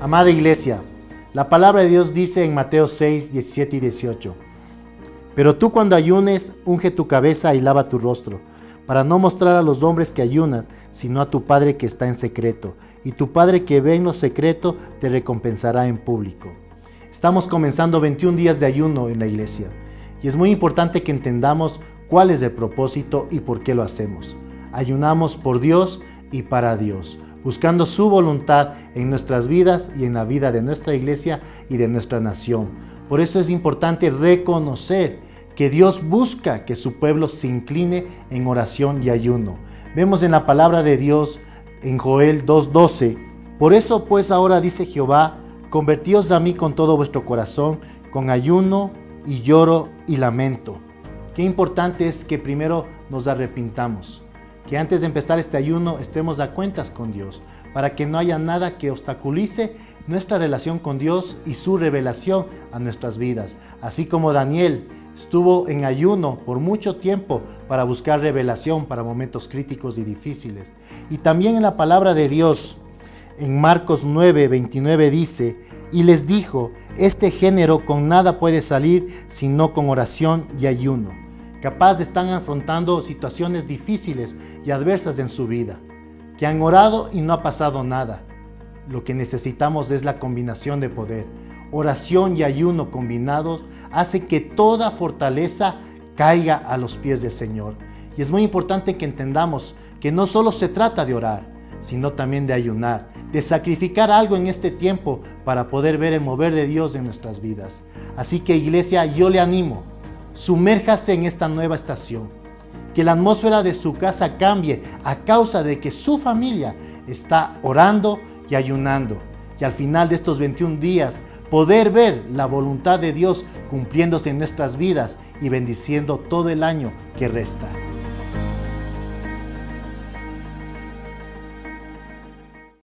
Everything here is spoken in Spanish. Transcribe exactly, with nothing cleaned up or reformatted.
Amada iglesia, la palabra de Dios dice en Mateo seis, diecisiete y dieciocho: pero tú cuando ayunes, unge tu cabeza y lava tu rostro, para no mostrar a los hombres que ayunas, sino a tu Padre que está en secreto, y tu Padre que ve en lo secreto te recompensará en público. Estamos comenzando veintiún días de ayuno en la iglesia, y es muy importante que entendamos cuál es el propósito y por qué lo hacemos. Ayunamos por Dios y para Dios, buscando su voluntad en nuestras vidas y en la vida de nuestra iglesia y de nuestra nación. Por eso es importante reconocer que Dios busca que su pueblo se incline en oración y ayuno. Vemos en la palabra de Dios en Joel dos doce: por eso pues ahora dice Jehová, convertíos a mí con todo vuestro corazón, con ayuno y lloro y lamento. Qué importante es que primero nos arrepintamos, que antes de empezar este ayuno estemos a cuentas con Dios, para que no haya nada que obstaculice nuestra relación con Dios y su revelación a nuestras vidas. Así como Daniel estuvo en ayuno por mucho tiempo para buscar revelación para momentos críticos y difíciles. Y también en la palabra de Dios, en Marcos nueve, veintinueve dice: y les dijo, este género con nada puede salir sino con oración y ayuno. Capaz están afrontando situaciones difíciles y adversas en su vida, que han orado y no ha pasado nada. Lo que necesitamos es la combinación de poder. Oración y ayuno combinados hacen que toda fortaleza caiga a los pies del Señor. Y es muy importante que entendamos que no solo se trata de orar, sino también de ayunar, de sacrificar algo en este tiempo para poder ver el mover de Dios en nuestras vidas. Así que, iglesia, yo le animo, sumérjase en esta nueva estación, que la atmósfera de su casa cambie a causa de que su familia está orando y ayunando, y al final de estos veintiún días poder ver la voluntad de Dios cumpliéndose en nuestras vidas y bendiciendo todo el año que resta.